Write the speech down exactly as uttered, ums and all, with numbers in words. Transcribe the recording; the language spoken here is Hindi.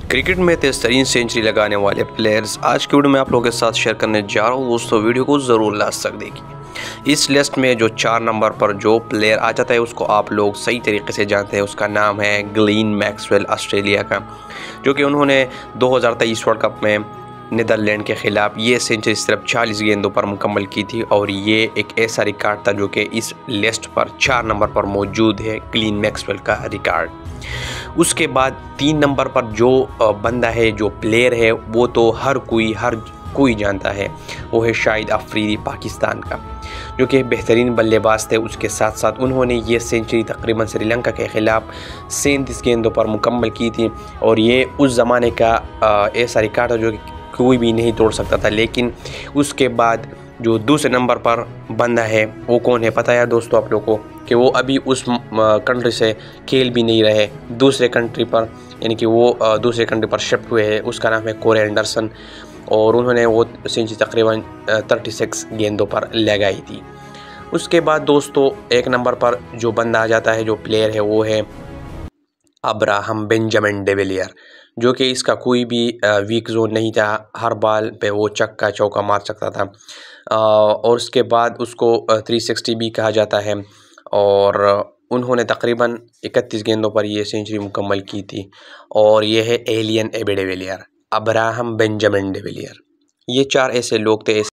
क्रिकेट में तेज़ तरीन सेंचुरी लगाने वाले प्लेयर्स आज की वीडियो में आप लोगों के साथ शेयर करने जा रहा हूँ। दोस्तों वीडियो को ज़रूर लास्ट तक देखिए। इस लिस्ट में जो चार नंबर पर जो प्लेयर आ जाता है उसको आप लोग सही तरीके से जानते हैं। उसका नाम है ग्लेन मैक्सवेल, ऑस्ट्रेलिया का, जो कि उन्होंने दो हज़ार तेईस वर्ल्ड कप में नीदरलैंड के ख़िलाफ़ ये सेंचुरी सिर्फ चालीस गेंदों पर मुकम्मल की थी और ये एक ऐसा रिकॉर्ड था जो कि इस लिस्ट पर चार नंबर पर मौजूद है, ग्लेन मैक्सवेल का रिकॉर्ड। उसके बाद तीन नंबर पर जो बंदा है, जो प्लेयर है, वो तो हर कोई हर कोई जानता है, वो है शाहिद अफरीदी, पाकिस्तान का, जो कि बेहतरीन बल्लेबाज थे। उसके साथ साथ उन्होंने ये सेंचुरी तकरीबन श्रीलंका के ख़िलाफ़ सैंतीस गेंदों पर मुकम्मल की थी और ये उस ज़माने का ऐसा रिकॉर्ड है जो कोई भी नहीं तोड़ सकता था। लेकिन उसके बाद जो दूसरे नंबर पर बंदा है वो कौन है पता है दोस्तों आप लोगों को, कि वो अभी उस कंट्री से खेल भी नहीं रहे, दूसरे कंट्री पर, यानी कि वो दूसरे कंट्री पर शिफ्ट हुए हैं। उसका नाम है कोरे एंडरसन और उन्होंने वो सेंचुरी तकरीबन छत्तीस गेंदों पर लगाई थी। उसके बाद दोस्तों एक नंबर पर जो बंदा आ जाता है, जो प्लेयर है, वो है अब्राहम बेंजामिन डिविलियर, जो कि इसका कोई भी वीक जोन नहीं था। हर बॉल पे वो छक्का चौका मार सकता था और उसके बाद उसको तीन सौ साठ भी कहा जाता है और उन्होंने तकरीबन इकतीस गेंदों पर ये सेंचुरी मुकम्मल की थी। और ये है एलियन एबे डिविलियर, अब्राहम बेंजामिन डिविलियर। ये चार ऐसे लोग थे